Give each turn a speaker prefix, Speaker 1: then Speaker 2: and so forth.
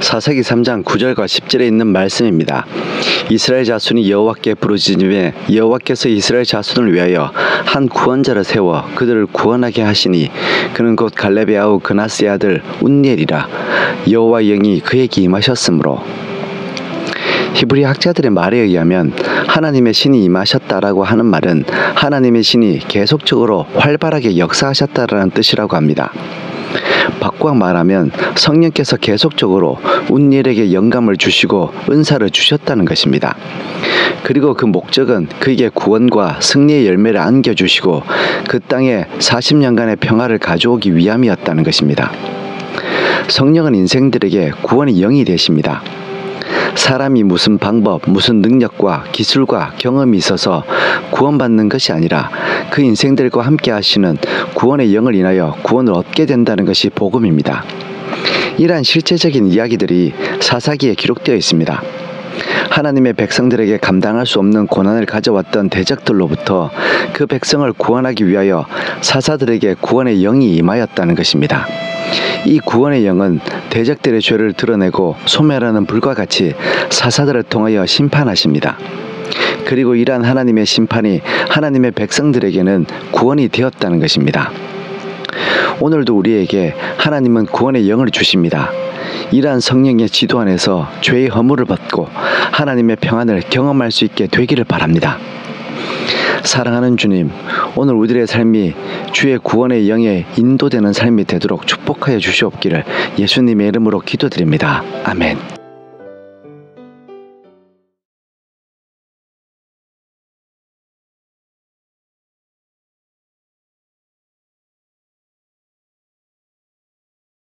Speaker 1: 사사기 3장 9절과 10절에 있는 말씀입니다. 이스라엘 자손이 여호와께 부르짖음에 여호와께서 이스라엘 자손을 위하여 한 구원자를 세워 그들을 구원하게 하시니 그는 곧 갈렙의 아우 그나스의 아들 운니엘이라. 여호와의 영이 그에게 임하셨으므로. 히브리 학자들의 말에 의하면 하나님의 신이 임하셨다라고 하는 말은 하나님의 신이 계속적으로 활발하게 역사하셨다라는 뜻이라고 합니다. 바꿔 말하면 성령께서 계속적으로 운니엘에게 영감을 주시고 은사를 주셨다는 것입니다. 그리고 그 목적은 그에게 구원과 승리의 열매를 안겨주시고 그 땅에 40년간의 평화를 가져오기 위함이었다는 것입니다. 성령은 인생들에게 구원의 영이 되십니다. 사람이 무슨 방법, 무슨 능력과 기술과 경험이 있어서 구원받는 것이 아니라 그 인생들과 함께 하시는 구원의 영을 인하여 구원을 얻게 된다는 것이 복음입니다. 이러한 실제적인 이야기들이 사사기에 기록되어 있습니다. 하나님의 백성들에게 감당할 수 없는 고난을 가져왔던 대적들로부터 그 백성을 구원하기 위하여 사사들에게 구원의 영이 임하였다는 것입니다. 이 구원의 영은 대적들의 죄를 드러내고 소멸하는 불과 같이 사사들을 통하여 심판하십니다. 그리고 이러한 하나님의 심판이 하나님의 백성들에게는 구원이 되었다는 것입니다. 오늘도 우리에게 하나님은 구원의 영을 주십니다. 이러한 성령의 지도 안에서 죄의 허물을 벗고 하나님의 평안을 경험할 수 있게 되기를 바랍니다. 사랑하는 주님, 오늘 우리들의 삶이 주의 구원의 영에 인도되는 삶이 되도록 축복하여 주시옵기를 예수님의 이름으로 기도드립니다. 아멘.